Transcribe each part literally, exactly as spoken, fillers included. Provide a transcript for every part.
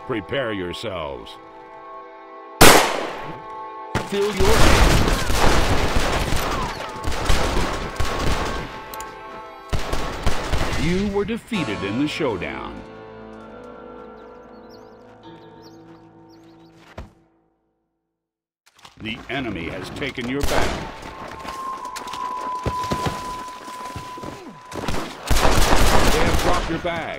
Prepare yourselves. Fill your hands. You were defeated in the showdown. The enemy has taken your bag. They have dropped your bag.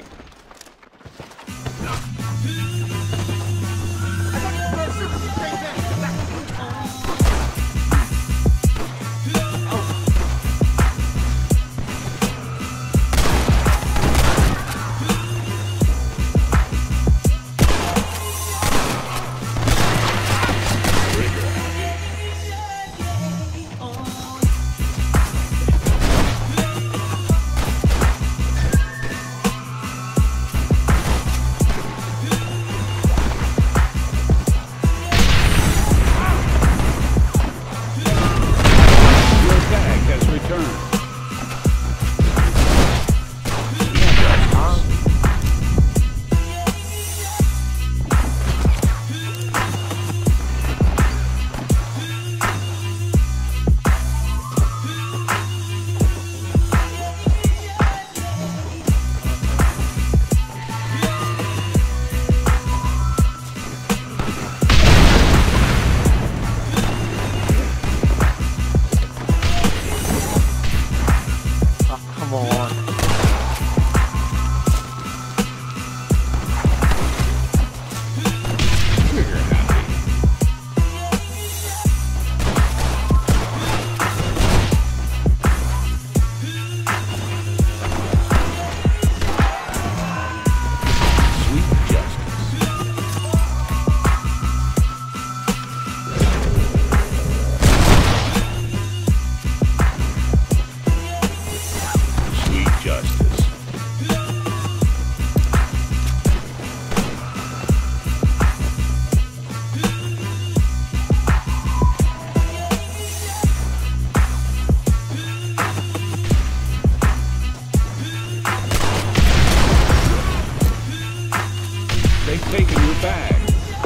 They've taken your bag.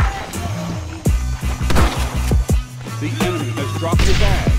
The enemy has dropped your bag.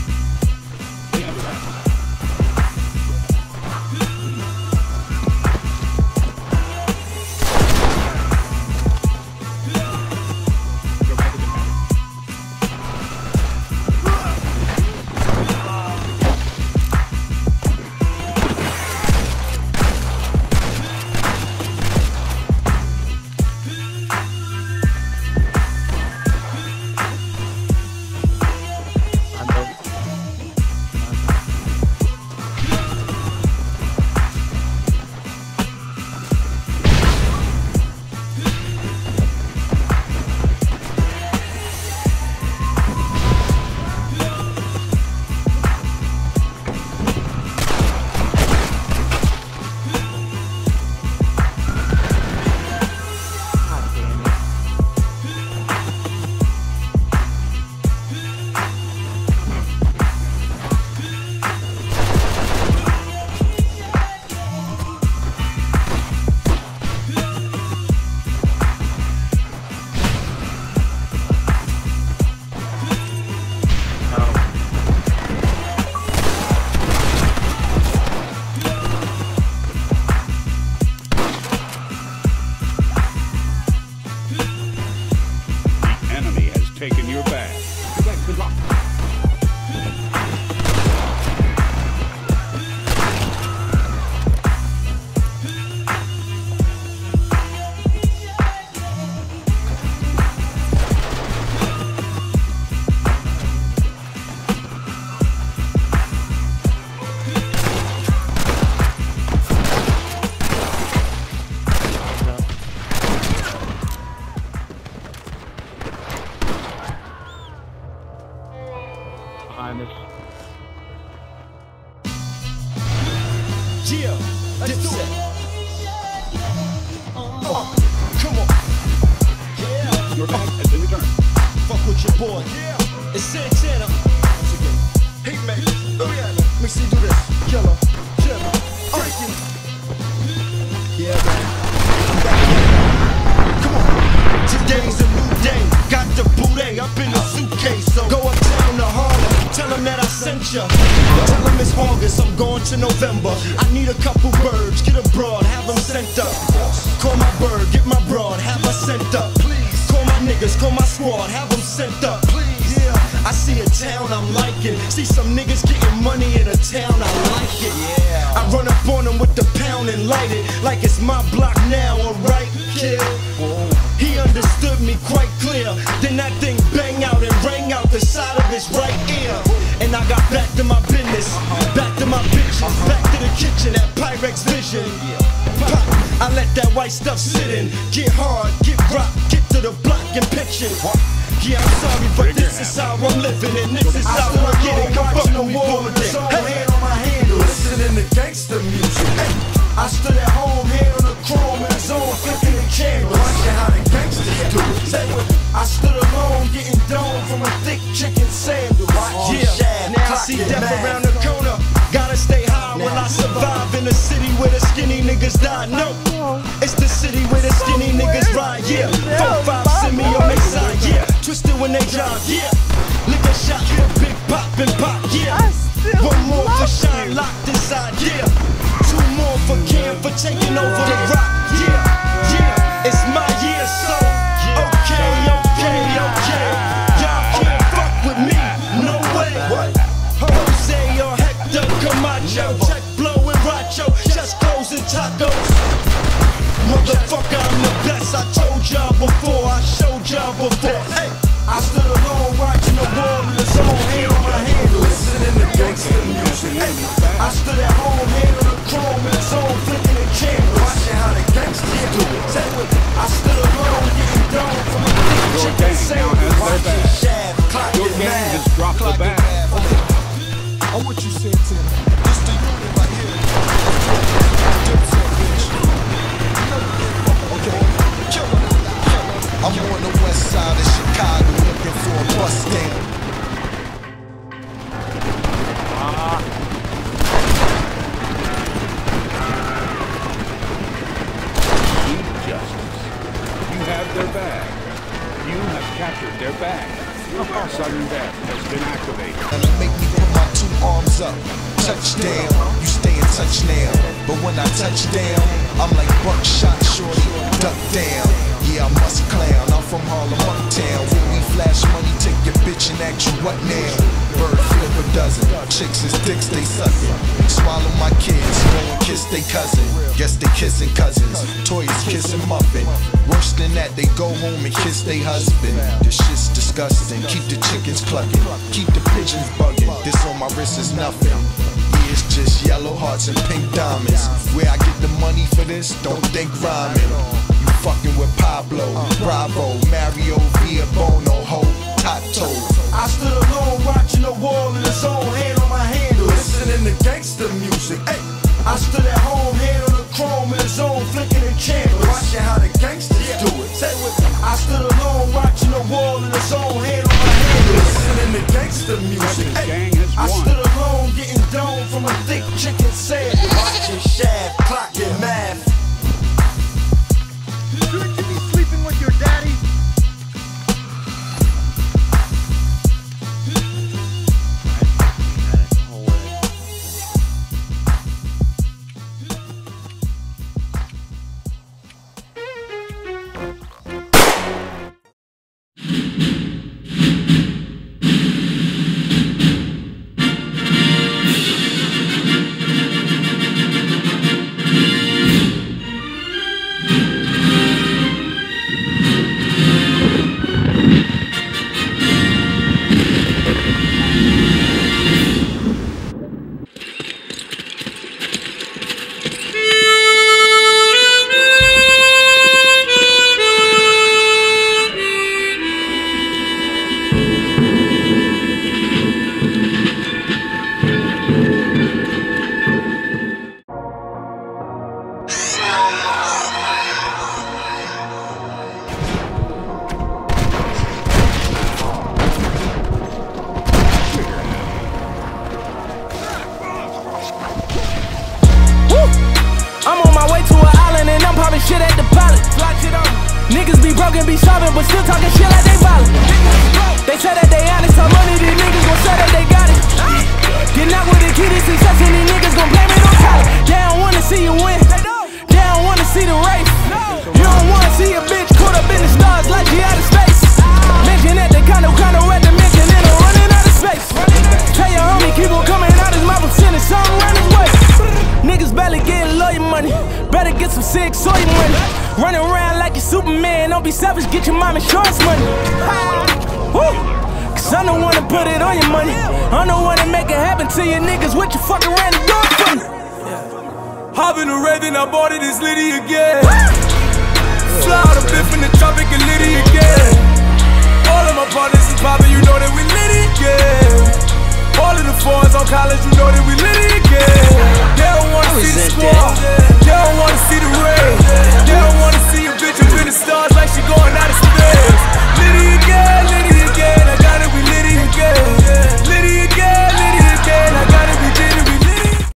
Taken your bag. Good luck. Behind us. Yeah, let's do it. Oh, come on. Yeah. Your bag has been returned. Fuck with your boy. Yeah. It's Santana. Once again. Hey, man. Oh, yeah, man. Let me see you do this. Killer. Killer. Breaking. Yeah, man. I'm back again. Come on. in November. I need a couple birds, get abroad, have them sent up. Call my bird, get my broad, have her sent up. Call my niggas, call my squad, have them sent up. Yeah, I see a town I'm liking. See some niggas getting money in a town, I like it. I run up on them with the pound and light it like it's my block now, alright, kid? He understood me quite clear. Then that thing bang out and rang out the side of his right ear. And I got back to my business, back to my bitches, back to the kitchen at Pyrex Vision. Pop, I let that white stuff sit in. Get hard, get rock, get to the block and pitch it. Yeah, I'm sorry, but this is how I'm living, and this is how I get it. Come fuck no more with it. Hey, hand on my handle, listening to gangster music. Hey, I stood at home, hand on the chrome in the zone, flipping the candle. Watching how the gangsters do it. Say what? I stood alone, getting domed from a thick chicken sandal. Yeah, now I see death around the corner. Gotta stay high while I survive in the city where the skinny niggas die. No, it's the city where the skinny niggas ride. Yeah, four five send me on their side. Yeah, twisted when they drive. Yeah, liquor shots for Big Pop and Pop. Yeah, one more for Shine locked inside. Yeah, two more for Cam for taking over the rock. Yeah, yeah, it's my year, so okay, okay, okay. Y'all can't fuck with me, no way. Jose or Hector Camacho, check blow and Racho, just clothes and tacos. Motherfucker, I'm the best. I told y'all before, I showed y'all before. Hey, I stood alone watching the world in the zone, hand on my handle, listening to gangster music. Hey, I stood at home, hand on the chrome in the zone, flicking the candle, watching how the gangsters do it. Say what? I stood alone, getting down from a thick chicken sandwich. Watching Shaft, clock Your it gang mad. just dropped the bag. Oh, what you said to me? This the unit right here. Dipset, bitch. Okay. I'm on the west side of Chicago looking for a bus stand. Chief Justice. You have their bag. You have captured their bag. Sudden death has been activated. And it make me put my two arms up. Touchdown, you stay in touch now. But when I touch down, I'm like buckshot shorty, duck down. Yeah, I must clown, I'm from Harlem, Uptown. When we flash money, take your bitch and ask you what now? Bird flip a dozen, chicks is dicks, they suckin'. Swallow my kids, go and kiss they cousin. Guess they kissing cousins, toys kissing muffin. Worse than that, they go home and kiss they husband. This shit's disgusting, keep the chickens clucking, keep the pigeons bugging. This on my wrist is nothing. Yeah, it's just yellow hearts and pink diamonds. Where I get the money for this, don't think rhyming. You fucking with Pablo, Bravo, Mario, Via Bono, Ho, Tato. I stood alone watching the wall in the zone, hand on my handle, listening to gangster music. Hey, I stood at home, hand on the chrome in the zone, flicking the candles, watching how the gangsters do it. Say what? I stood alone watching the wall in the zone, hand on my handle, listening to gangster music. Hey, I stood alone getting domed from a thick chicken sandwich, watching Shaft, clock and math. Shouldn't you be sleeping with your daddy? Shit at the pilot. Niggas be broken, be solving, but still talking shit like they violent. They say that they honest, how money these niggas gon' say that they got it. Getting out with the key to success, and these niggas gon' blame it. like you're Superman. Don't be selfish, get your mom insurance money. Woo. Cause I'm the one to put it on your money. I'm the one to make it happen to your niggas. What you fucking ran the door for me? Hop in the Raven, I bought it, it's Liddy again.